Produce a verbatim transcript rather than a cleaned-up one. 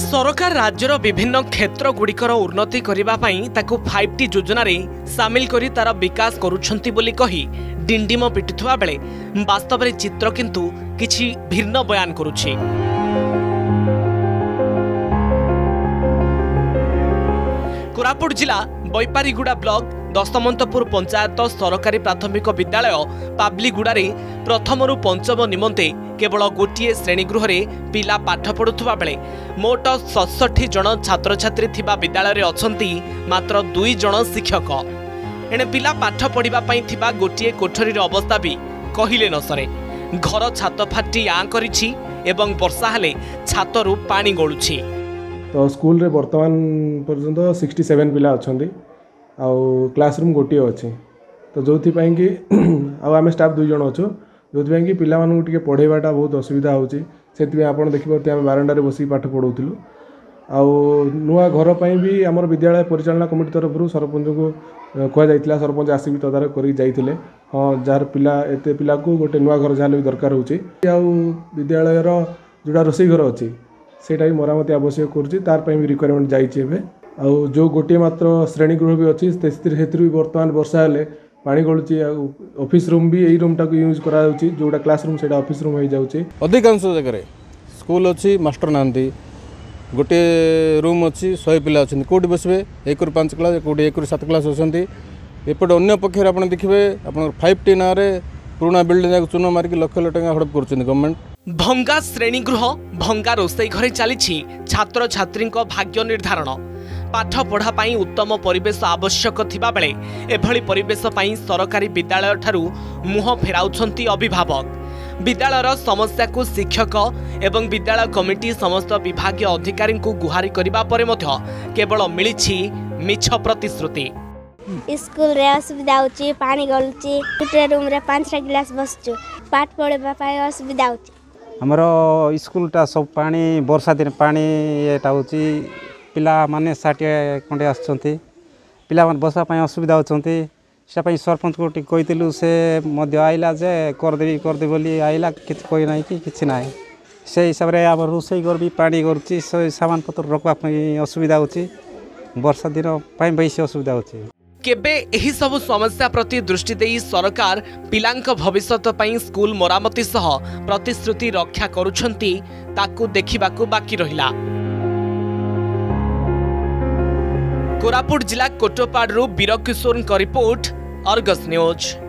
सरकार राज्यर विभिन्न क्षेत्र गुड़िकर उन्नति करने फाइव टी योजन सामिल कर तार विकास करुछंती बोली कही डिंडिम पिटुवा बेले वास्तव में चित्र किंतु किछि भिन्न बयान करुछि। कोरापुट जिला बैपारीगुड़ा ब्लॉक दशमंतपुर पंचायत सरकारी प्राथमिक विद्यालय पाबलीगुड़े प्रथम रु पंचम निमंते केवल गोटे श्रेणीगृह पिला पाठ पढ़ुवा बेले मोट सड़सठ जन छात्र छात्री थिबा विद्यालय अछंती मात्र दुई जन शिक्षक। एणे पिला पाठ पढ़िबा पई थिबा गोटे कोठरीर अवस्था भी कहिले न सरे। घर छात फाटी आँ करिछि एवं वर्षा हेले छातरु पानी गळुछि। तो स्कूल रे वर्तमान पर्यंत सड़सठ पिला अछंती आउ क्लासरूम गोटे अच्छे तो जो कि आम स्टाफ दुई जन अच्छु जो कि पिला टे पढ़ेबाटा बहुत असुविधा होची से आप देखिए आम बारंडारे बस पाठ पढ़ाऊलु। आउ नुआ घर पर भी आम विद्यालय परिचालना कमिटी तरफ सरपंच को कहुई सरपंच आसिक तदारख कर हाँ जार पिला एत पिला को गोटे नुआ घर जहाँ भी दरकार होची आउ विद्यालय जोड़ा रोसई घर अच्छी सेटा भी मरामती आवश्यक कर रिक्वायरमेंट जाइए। आउ जो गोटे मात्र श्रेणीगृह भी अच्छी भी बर्तमान वर्षा हेले पानी गलुची। ऑफिस रूम भी यही रूम टाक यूज करा जोटा क्लासरूम से ऑफिस रूम हो जाउची। अधिकांश जगह स्कूल अच्छी मास्टर नांदी गोटे रूम अच्छी सौ पिला अच्छे कौटी बसबे एक रु पाँच क्लास कौटी एक रु सात क्लास अच्छी एपटे अन्य पक्ष आप देखिए आप फाइव टी ना पुराना बिल्डिंग चून मारिक लक्ष लक्ष टका हड़प कर गवर्नमेंट। भंगा श्रेणीगृह भंगा रोसई घरे चली छात्र छात्री भाग्य निर्धारण पाठ पढ़ा पाई उत्तम परिवेश आवश्यक थिबा बेले एभली परिवेश पाई सरकारी विद्यालय ठारू मुह फेराउछंती अभिभावक। विद्यालयर समस्या को शिक्षक एवं विद्यालय कमिटी समस्त विभागीय अधिकारी को गुहारी करबा परे मध्य केवल मिलिछि मिछ प्रतिश्रुति। स्कूल रे असुविधा होची पानी गलुची गोटे रूम रे पांचटा गिलास बसछु पाठ पढ़ेबा पाई असुविधा होची। हमर स्कूलटा सब पानी वर्षा दिन पानी एटा होची पिला माने षाठिए खंडे आसछंती पिला माने बसवा पई असुविधा होचंती से पई सरपंच को टिक कहितलु से मध्य आइला जे कर देबी कर दे बोली आइला किछ कोइ नाही कि किछ नाही से हिसाब रे आब रोसई घर भी पानी गरची सामान पत्र रखवा पई असुविधा होची वर्षा दिन पई बेसी असुविधा होची। केबे एही सब समस्या प्रति दृष्टि देई सरकार पिलांक भविष्यत पई स्कूल मरामती सह प्रतिश्रुति रक्षा करुछंती ताकू देखिबाकू बाकी रहिला। कोरापुट जिला Kotpad Birakishore report Argus news.